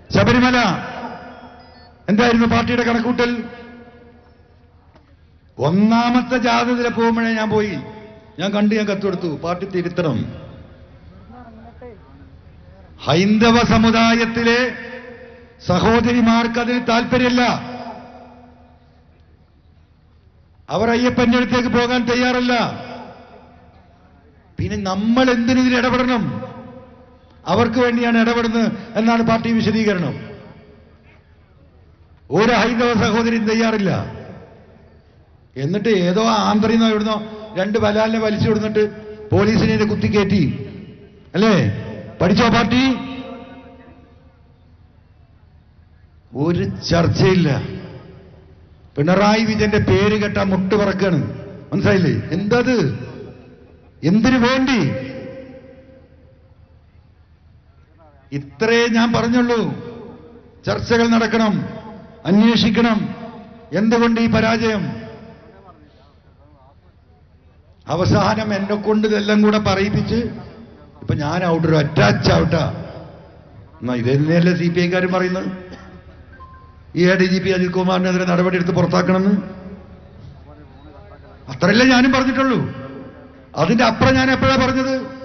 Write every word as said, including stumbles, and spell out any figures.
ശബരിമല എന്തായിരുന്നു പാർട്ടിയുടെ കണക്കൂട്ടൽ? ഒന്നാമത്തെ ജാഥയിൽ പോകുമ്പോഴേ ഞാൻ പോയി, ഞാൻ കണ്ട്, ഞാൻ കത്തുകൊടുത്തു, പാർട്ടി തിരുത്തണം. ഹൈന്ദവ സമുദായത്തിലെ സഹോദരിമാർക്ക് അതിന് താല്പര്യമില്ല. അവർ അയ്യപ്പന്റെ അടുത്തേക്ക് പോകാൻ തയ്യാറല്ല. പിന്നെ നമ്മൾ എന്തിനിതിൽ ഇടപെടണം? അവർക്ക് വേണ്ടിയാണ് ഇടപെടുന്നത് എന്നാണ് പാർട്ടി വിശദീകരണം. ഒരു ഹൈന്ദവ സഹോദരിയും തയ്യാറില്ല. എന്നിട്ട് ഏതോ ആന്ധ്രന്നോ എവിടുന്നോ രണ്ട് ബലാലിനെ വലിച്ചു കൊടുത്തിട്ട് പോലീസിനെ കുത്തിക്കയറ്റി, അല്ലേ? പഠിച്ചോ പാർട്ടി? ഒരു ചർച്ചയില്ല. പിണറായി വിജയന്റെ പേര് കേട്ടാ മുട്ട് പറക്കാണ്. മനസ്സിലായില്ലേ? എന്തത്? എന്തിനു വേണ്ടി? ഇത്രേ ഞാൻ പറഞ്ഞുള്ളൂ. ചർച്ചകൾ നടക്കണം, അന്വേഷിക്കണം. എന്തുകൊണ്ട് ഈ പരാജയം? അവസാനം എന്നെ കൊണ്ട് ഇതെല്ലാം കൂടെ പറയിപ്പിച്ച് ഇപ്പൊ ഞാൻ ഔട്ട് ഒരു അറ്റാച്ച് ആവട്ട എന്നാ ഇതന്നെയല്ലേ സി പി ഐക്കാരും പറയുന്നത്? ഈ A D G P Ajith കുമാറിനെതിരെ നടപടിയെടുത്ത് പുറത്താക്കണമെന്ന്. അത്രയല്ലേ ഞാനും പറഞ്ഞിട്ടുള്ളൂ. അതിന്റെ അപ്പുറം ഞാൻ എപ്പോഴാ പറഞ്ഞത്?